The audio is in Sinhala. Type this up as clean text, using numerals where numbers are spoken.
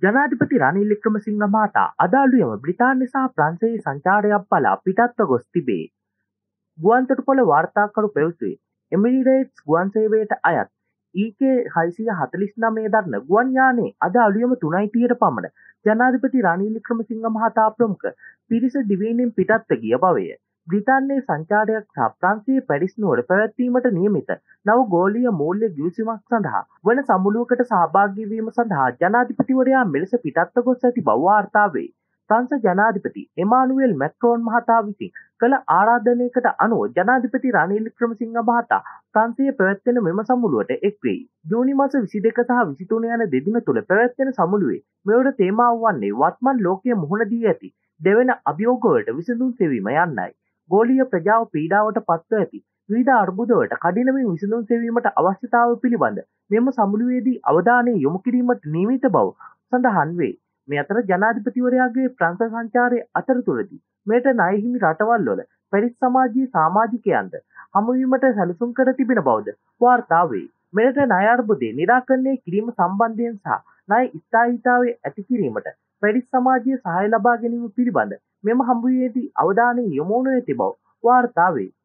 ජනාධිපති රනිල් වික්‍රමසිංහ මහතා අද අලුයම බ්‍රිතාන්‍ය සහ ප්‍රංශයේ සංචාරයක් බලා පිටත්ව ගොස් තිබේ. ගුවන්තොටුපොළ වාර්තාකරු පැවසුවේ එමිරේට්ස් ගුවන් සේවයට අයත් EK649 දරන ගුවන් යානයේ අද අලුයම 3:30ට පමණ ජනාධිපති රනිල් වික්‍රමසිංහ මහතා ප්‍රමුඛ පිරිස දිවයිනෙන් පිටත්ව ගිය බවය. බ්‍රිතාන්‍යයේ සංචාරයක් සහ ප්‍රංශයේ පැරිස් නුවර පැවැත්වීමට නියමිත නව ගෝලීය මූල්‍ය ගිවිසුමක් සඳහා වන සමුළුවකට සහභාගී වීම සඳහා ජනාධිපතිවරයා මෙලෙස පිටත්ව ගොස් ඇති බව වාර්තා වේ. ප්‍රංශ ජනාධිපති එමානුවෙල් මැක්‍රෝන් මහතා විසින් කළ ආරාධනයකට අනුව ජනාධිපති රනිල් වික්‍රමසිංහ මහතා ප්‍රංශයේ පැවැත්වෙන මෙම සමුළුවට එක් වෙයි. ජූනි මාස 22 සහ 23 යන දෙදින තුල පැවැත්වෙන සමුළුවේ මෙවර තේමාව වන්නේ වත්මන් ලෝකයේ මුහුණ දී ඇති දෙවන අභියෝගවලට විසඳුම් සෙවීම යන්නයි. ගෝලීය ප්‍රජාව පීඩාවට පත්ව ඇති විවිධ අර්බුදවලට කඩිනමින් විසඳුම් සෙවීමට අවශ්‍යතාව පිළිබඳ මෙම සමුළුවේදී අවධානය යොමු කිරීමට නියමිත බව සඳහන් වේ. මේ අතර ජනාධිපතිවරයාගේ ප්‍රංශ සංචාරයේ අතරතුරදී මෙයට ණය හිමි රටවල්වල පැරිස් සමාජයේ සමාජිකයන්ට හමුවීමට සැලසුම් කර තිබෙන බවද වාර්තා වේ. මෙයට ණය අර්බුදය නිරාකරණය කිරීම සම්බන්ධයෙන් සහ ණය ස්ථායීතාවය ඇති කිරීමට පැරිස් සමාජයේ සහාය ලබා ගැනීම පිළිබඳ මෙම හමුවේදී අවධානය යොමු වනු ඇති බව වාර්තා වේ.